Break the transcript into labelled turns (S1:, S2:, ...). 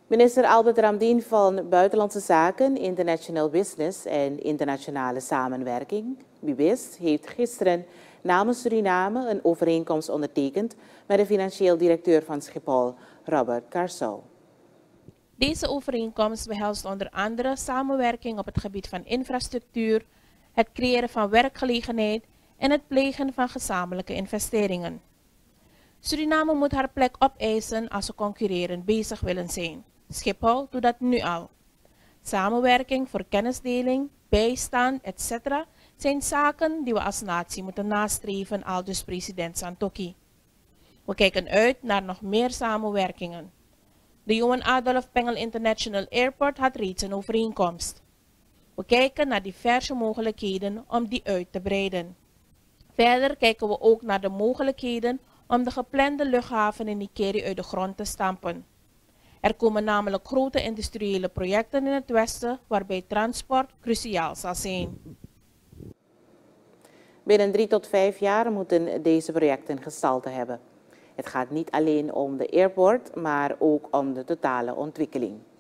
S1: Minister Albert Ramdien van Buitenlandse Zaken, International Business en Internationale Samenwerking, BIBIS, heeft gisteren namens Suriname een overeenkomst ondertekend met de financieel directeur van Schiphol, Robert Carso.
S2: Deze overeenkomst behelst onder andere samenwerking op het gebied van infrastructuur, het creëren van werkgelegenheid en het plegen van gezamenlijke investeringen. Suriname moet haar plek opeisen als ze concurrerend bezig willen zijn. Schiphol doet dat nu al. Samenwerking voor kennisdeling, bijstand, etc. zijn zaken die we als natie moeten nastreven, aldus president Santokhi. We kijken uit naar nog meer samenwerkingen. De Johan Adolf Pengel International Airport had reeds een overeenkomst. We kijken naar diverse mogelijkheden om die uit te breiden. Verder kijken we ook naar de mogelijkheden om de geplande luchthaven in Nikeri uit de grond te stampen. Er komen namelijk grote industriële projecten in het westen waarbij transport cruciaal zal zijn.
S1: Binnen 3 tot 5 jaar moeten deze projecten gestalte hebben. Het gaat niet alleen om de airport, maar ook om de totale ontwikkeling.